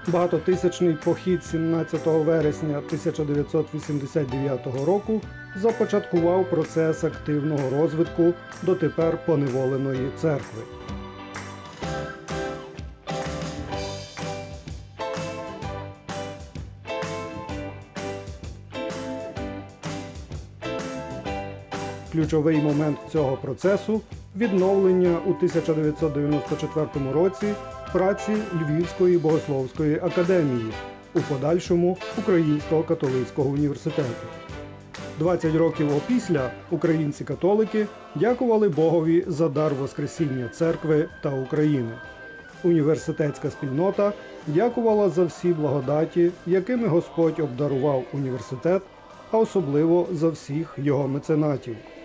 Багатотисячний похід 17 вересня 1989 року започаткував процес активного розвитку дотепер поневоленої церкви. Ключовий момент цього процесу – відновлення у 1994 році праці Львівської богословської академії, у подальшому Українського католицького університету. 20 років опісля українці-католики дякували Богові за дар Воскресіння церкви та України. Університетська спільнота дякувала за всі благодаті, якими Господь обдарував університет, а особливо за всіх його меценатів.